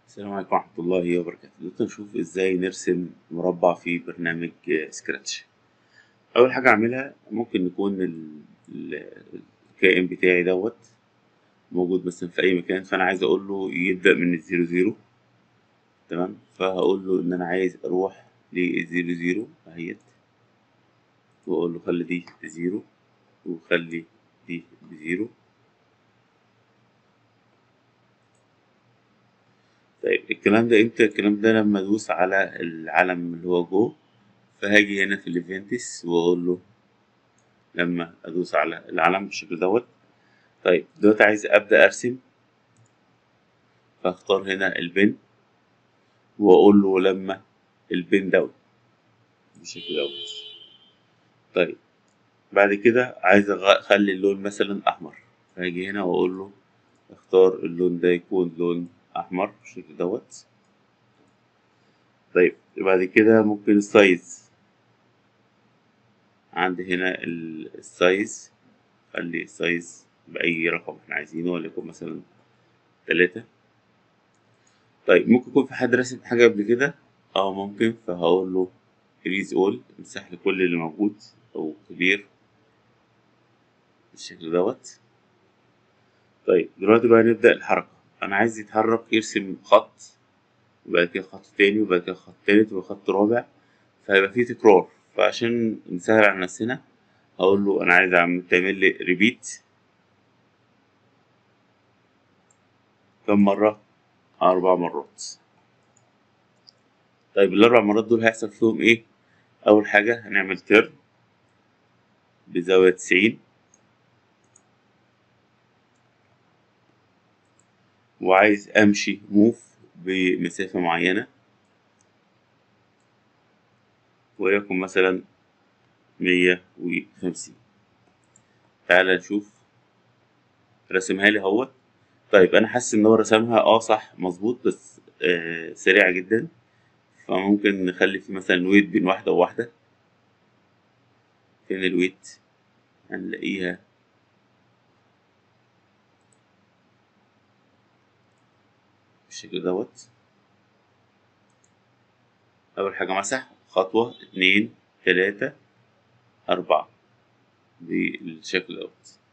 السلام عليكم ورحمة الله وبركاته. دلوقتي نشوف ازاي نرسم مربع في برنامج سكراتش. أول حاجة أعملها ممكن يكون ال- الكائن بتاعي موجود مثلا في أي مكان، فأنا عايز أقول له يبدأ من الزيرو زيرو. تمام، فهقول له إن أنا عايز أروح للزيرو زيرو أهيت، وأقول له خلي دي بزيرو وخلي دي بزيرو. طيب الكلام ده امتى؟ الكلام ده لما ادوس على العلم اللي هو جو، فهاجي هنا في الايفنتس واقول له لما ادوس على العلم بالشكل طيب دلوقتي عايز ابدا ارسم، فاختار هنا البن واقول له لما البن بالشكل طيب بعد كده عايز اخلي اللون مثلا احمر، فهاجي هنا واقول له اختار اللون ده يكون لون احمر بالشكل طيب بعد كده ممكن السايز، عندي هنا السايز، خلي السايز بأي رقم احنا عايزينه، وليكن مثلا 3. طيب ممكن يكون في حد راسم حاجة قبل كده، اه ممكن، فهقول له erase all، امسح لي كل اللي موجود أو كبير بالشكل طيب دلوقتي بقى نبدأ الحركة. أنا عايز يتحرك، يرسم خط وبعد كده خط تاني وبعد كده خط تالت وخط رابع، فهيبقى فيه تكرار. فعشان نسهل على نفسنا هقول له أنا عايز تعمل لي ريبيت كم مرة؟ 4 مرات. طيب ال4 مرات دول هيحصل فيهم إيه؟ أول حاجة هنعمل تيرن بزاوية 90، وعايز أمشي موف بمسافة معينة، وليكن مثلا 150. تعالى نشوف رسمها لي اهوت. طيب أنا حاسس إن هو رسمها صح مظبوط، بس سريعة جدا، فممكن نخلي في مثلا ويت بين واحدة وواحدة. فين الويت؟ هنلاقيها بالشكل أول حاجة مسح خطوة 2 3 4 بالشكل